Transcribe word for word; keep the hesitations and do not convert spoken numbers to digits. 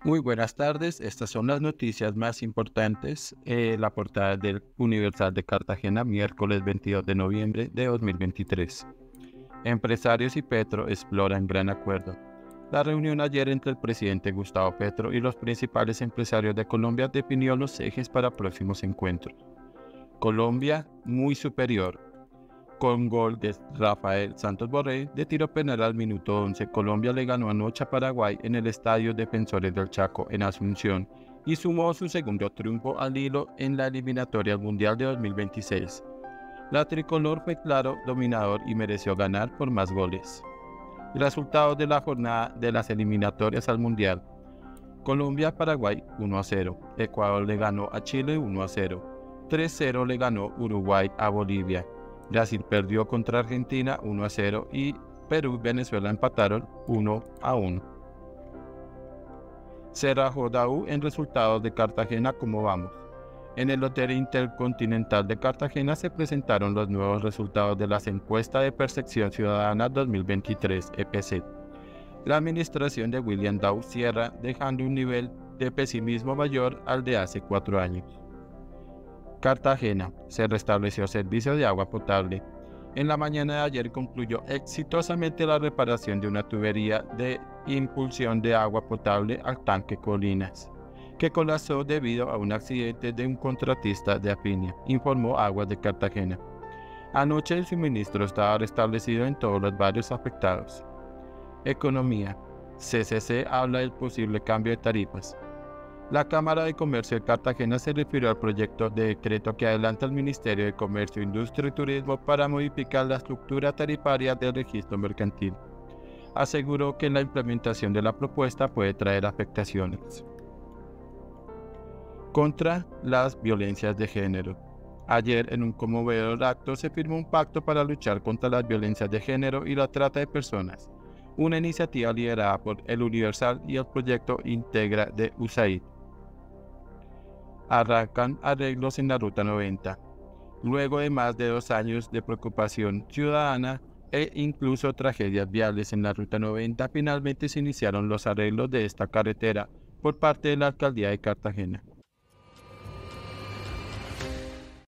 Muy buenas tardes, estas son las noticias más importantes. Eh, la portada del Universal de Cartagena, miércoles veintidós de noviembre de dos mil veintitrés. Empresarios y Petro exploran gran acuerdo. La reunión ayer entre el presidente Gustavo Petro y los principales empresarios de Colombia definió los ejes para próximos encuentros. Colombia muy superior. Con gol de Rafael Santos Borré de tiro penal al minuto once, Colombia le ganó anoche a Paraguay en el Estadio Defensores del Chaco en Asunción y sumó su segundo triunfo al hilo en la eliminatoria al Mundial de dos mil veintiséis. La tricolor fue claro dominador y mereció ganar por más goles. Resultados de la jornada de las eliminatorias al Mundial. Colombia-Paraguay uno a cero, Ecuador le ganó a Chile uno a cero, tres a cero le ganó Uruguay a Bolivia. Brasil perdió contra Argentina uno a cero y Perú y Venezuela empataron uno a uno. Cerrajó Daú en resultados de Cartagena. ¿Cómo vamos? En el Hotel Intercontinental de Cartagena se presentaron los nuevos resultados de las encuestas de percepción ciudadana dos mil veintitrés E P C. La administración de William Daú cierra dejando un nivel de pesimismo mayor al de hace cuatro años. Cartagena, se restableció servicio de agua potable. En la mañana de ayer concluyó exitosamente la reparación de una tubería de impulsión de agua potable al tanque Colinas, que colapsó debido a un accidente de un contratista de Afinia, informó Aguas de Cartagena. Anoche el suministro estaba restablecido en todos los barrios afectados. Economía. C C C habla del posible cambio de tarifas. La Cámara de Comercio de Cartagena se refirió al proyecto de decreto que adelanta el Ministerio de Comercio, Industria y Turismo para modificar la estructura tarifaria del registro mercantil. Aseguró que la implementación de la propuesta puede traer afectaciones. Contra las violencias de género. Ayer, en un conmovedor acto, se firmó un pacto para luchar contra las violencias de género y la trata de personas, una iniciativa liderada por El Universal y el proyecto Integra de U S A I D. Arrancan arreglos en la Ruta noventa. Luego de más de dos años de preocupación ciudadana e incluso tragedias viales en la Ruta noventa, finalmente se iniciaron los arreglos de esta carretera por parte de la Alcaldía de Cartagena.